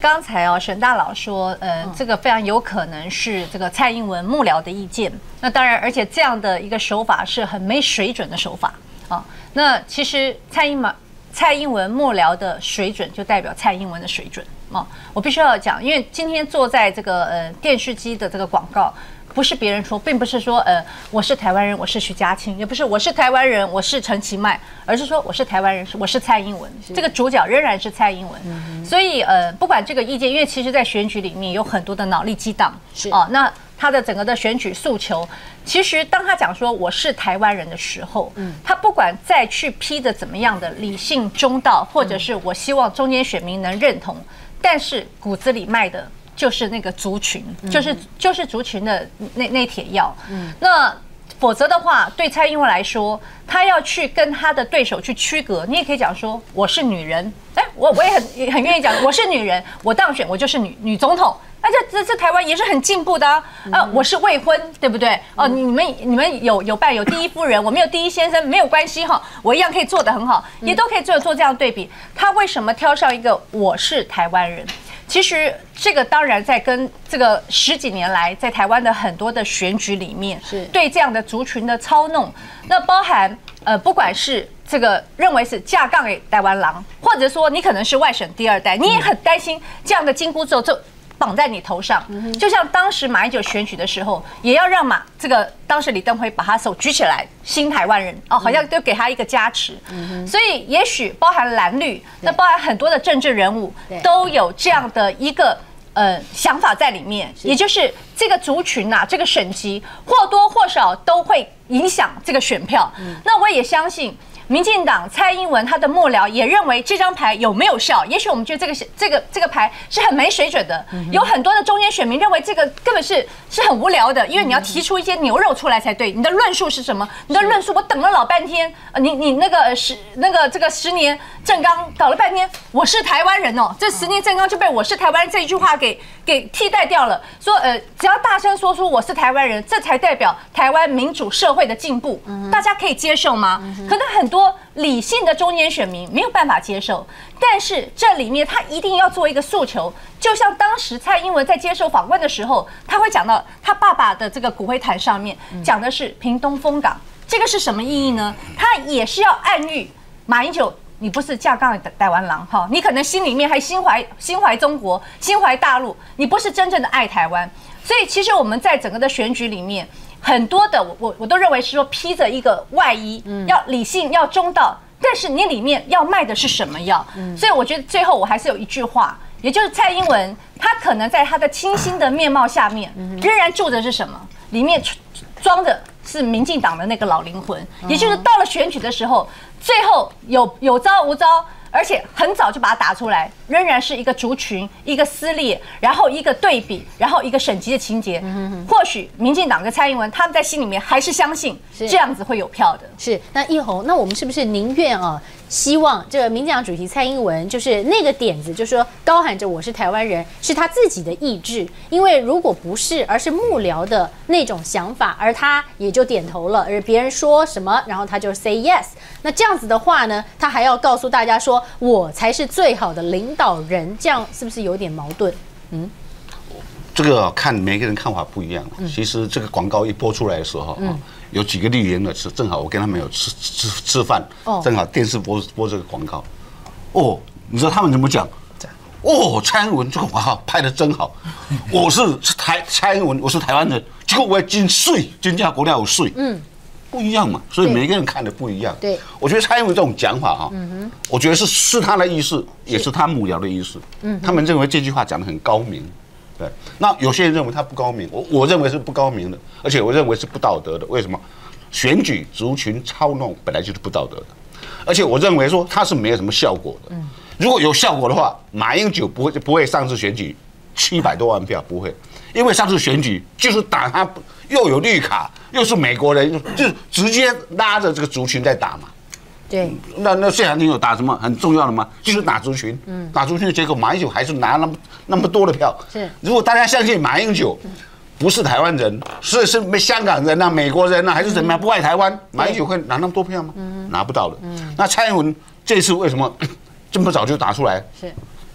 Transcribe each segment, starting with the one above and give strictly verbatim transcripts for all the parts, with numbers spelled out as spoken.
刚才哦，沈大佬说，呃，这个非常有可能是这个蔡英文幕僚的意见。那当然，而且这样的一个手法是很没水准的手法啊。那其实蔡英文蔡英文幕僚的水准，就代表蔡英文的水准啊。我必须要讲，因为今天坐在这个呃电视机的这个广告。不是别人说，并不是说，呃，我是台湾人，我是徐家清，也不是我是台湾人，我是陈其迈，而是说我是台湾人，我是蔡英文。这个主角仍然是蔡英文。嗯、所以，呃，不管这个意见，因为其实在选举里面有很多的脑力激荡，是啊、哦，那他的整个的选举诉求，其实当他讲说我是台湾人的时候，嗯，他不管再去批的怎么样的理性中道，或者是我希望中间选民能认同，但是骨子里卖的。就是那个族群，就是就是族群的那那帖药。嗯，那否则的话，对蔡英文来说，他要去跟他的对手去区隔，你也可以讲说我是女人，哎，我我也很也很愿意讲我是女人，我当选我就是女女总统。那这这这台湾也是很进步的啊！啊，我是未婚，对不对？哦，你们你们有有伴有第一夫人，我没有第一先生，没有关系哈，我一样可以做得很好，也都可以做做这样对比。他为什么挑上一个我是台湾人？其实这个当然在跟这个十几年来在台湾的很多的选举里面，是对这样的族群的操弄，那包含呃不管是这个认为是架杠给台湾狼，或者说你可能是外省第二代，你也很担心这样的金箍咒就绑在你头上，就像当时马英九选举的时候，也要让马这个当时李登辉把他手举起来，新台湾人哦，好像都给他一个加持。所以也许包含蓝绿，那包含很多的政治人物都有这样的一个呃想法在里面，也就是这个族群呐、啊，这个省级或多或少都会影响这个选票。那我也相信。民进党蔡英文他的幕僚也认为这张牌有没有效？也许我们觉得这个这个这个牌是很没水准的，有很多的中间选民认为这个根本是是很无聊的，因为你要提出一些牛肉出来才对。你的论述是什么？你的论述我等了老半天，你你那个十那个这个十年政纲搞了半天，我是台湾人哦，这十年政纲就被我是台湾人这一句话给给替代掉了。说呃，只要大声说出我是台湾人，这才代表台湾民主社会的进步，大家可以接受吗？可能很多。理性的中间选民没有办法接受，但是这里面他一定要做一个诉求，就像当时蔡英文在接受访问的时候，他会讲到他爸爸的这个骨灰坛上面讲的是屏东风港，这个是什么意义呢？他也是要暗喻马英九，你不是架杠的台湾狼哈，你可能心里面还心怀心怀中国，心怀大陆，你不是真正的爱台湾。所以其实我们在整个的选举里面。很多的我我我都认为是说披着一个外衣，要理性要中道，但是你里面要卖的是什么药？所以我觉得最后我还是有一句话，也就是蔡英文他可能在他的清新的面貌下面，仍然住的是什么？里面装的是民进党的那个老灵魂，也就是到了选举的时候，最后有有招无招。而且很早就把它打出来，仍然是一个族群、一个撕裂，然后一个对比，然后一个省级的情节。或许民进党跟蔡英文他们在心里面还是相信这样子会有票的。 是，那奕弘，那我们是不是宁愿啊？希望这个民进党主席蔡英文就是那个点子，就是说高喊着我是台湾人，是他自己的意志。因为如果不是，而是幕僚的那种想法，而他也就点头了，而别人说什么，然后他就 say yes。那这样子的话呢，他还要告诉大家说我才是最好的领导人，这样是不是有点矛盾？嗯。 这个看每个人看法不一样。其实这个广告一播出来的时候，嗯、有几个绿营的是正好我跟他们有吃吃吃饭，哦、正好电视播播这个广告。哦，你知道他们怎么讲？哦，蔡英文这个广告拍得真好。我是台蔡英文，我是台湾人，结果我要进税，增加国家有税。嗯。不一样嘛，所以每个人看的不一样。对，我觉得蔡英文这种讲法哈，嗯、我觉得是是他的意思，也是他幕僚的意思。嗯，他们认为这句话讲得很高明。对，那有些人认为他不高明，我我认为是不高明的，而且我认为是不道德的。为什么？选举族群操弄本来就是不道德的，而且我认为说它是没有什么效果的。嗯，如果有效果的话，马英九不会不会上次选举七百多万票，不会，因为上次选举就是打他又有绿卡，又是美国人，就直接拉着这个族群在打嘛。对，那那谢长廷有打什么很重要的吗？就是打族群，嗯，打族群的结果，马英九还是拿那么那么多的票。是，如果大家相信马英九不是台湾人，是是香港人啊、美国人啊，还是怎么样不爱台湾，马英九会拿那么多票吗？拿不到的。那蔡英文这次为什么这么早就打出来？是。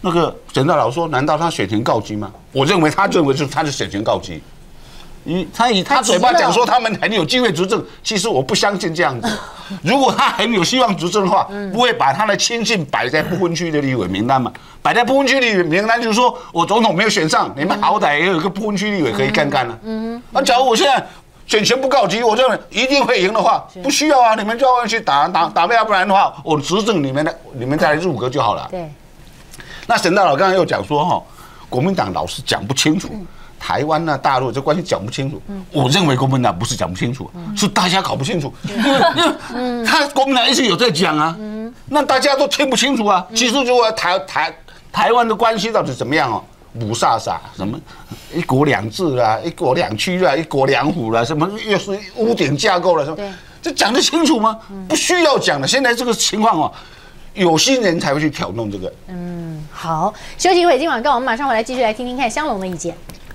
那个沈大佬说，难道他选情告急吗？我认为他认为是他是选情告急。以他以他嘴巴讲说他们很有机会执政，其实我不相信这样子。如果他很有希望执政的话，不会把他的亲信摆在不分区的立委名单嘛？摆在不分区立委名单，就是说我总统没有选上，你们好歹也有一个不分区立委可以干干啊。嗯，那假如我现在选情不告急，我认为一定会赢的话，不需要啊，你们就要去打打打，要不然的话，我执政你们的你们再来入阁就好了。 对。 那沈大佬刚才又讲说哈，国民党老是讲不清楚。台湾呢、大陆这关系讲不清楚，我认为国民党不是讲不清楚，是大家搞不清楚，因为因为他国民党一直有在讲啊，那大家都听不清楚啊。其实如果台台台湾的关系到底怎么样哦，五煞煞什么一国两制啦、一国两区啦、一国两府啦，什么又是屋顶架构了什么，这讲得清楚吗？不需要讲的。现在这个情况哦，有心人才会去挑弄这个。 嗯，好，休息一会，今晚跟我们马上回来继续来听听看香龙的意见。